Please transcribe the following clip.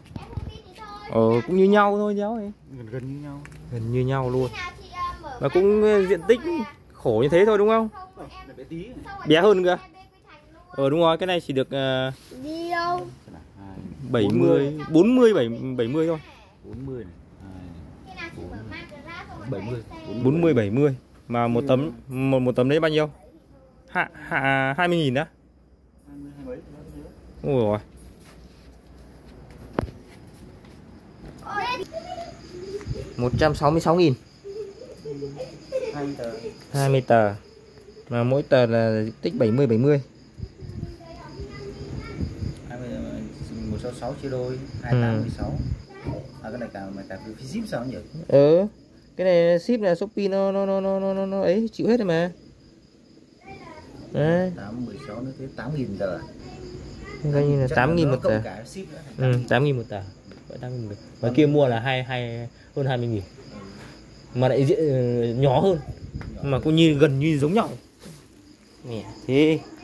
Cũng như nhau thôi cháu ấy. Gần như nhau. Gần như nhau luôn. Mà cũng diện tích khổ như thế thôi đúng không? Bé hơn kìa. Đúng rồi, cái này chỉ được 70, 40, 70 thôi. 40 này. 40, 70. Mà một tấm đấy bao nhiêu? 20.000 đó. 20 mấy. Ôi rồi. 166.000. 20 tờ. 20 tờ. Mà mỗi tờ là diện tích 70. 166 chia đôi 28 16. Cái này cả phí ship sao nhỉ? Cái này ship là Shopee nó ấy chịu hết rồi mà. Đấy. 8 16 nữa thế 8.000 tờ. Coi như là 8.000 một tờ. 8.000 một tờ. Và kia mua là hơn 20.000. Mà lại diện nhỏ hơn. Mà cũng như gần như giống nhau. Nè, thế